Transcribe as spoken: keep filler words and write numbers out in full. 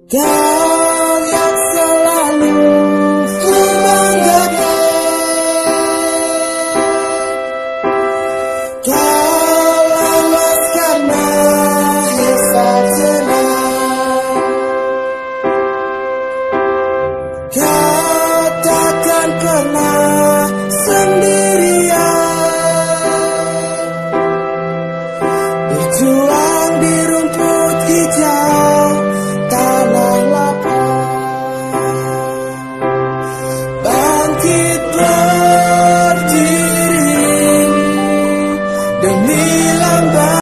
Kau yang selalu ku banggakan, kau lolos karena hisab senang. Kau takkan pernah sendirian berjuang